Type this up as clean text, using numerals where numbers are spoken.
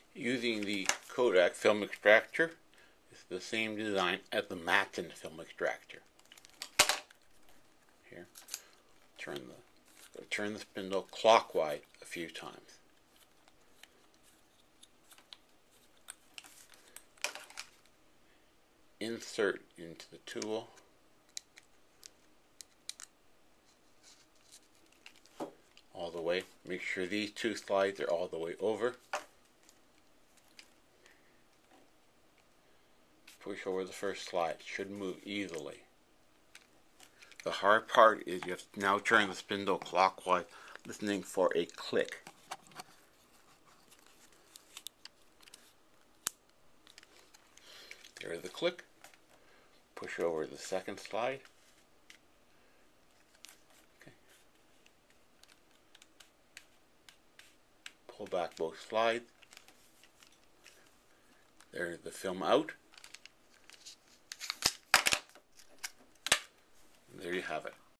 Using the Kodak film extractor, it's the same design as the Matin film extractor. Here, turn the spindle clockwise a few times. Insert into the tool. All the way. Make sure these two slides are all the way over. Push over the first slide. It should move easily. The hard part is you have to now turn the spindle clockwise, listening for a click. There's the click. Push over the second slide. Okay. Pull back both slides. There's the film out. There you have it.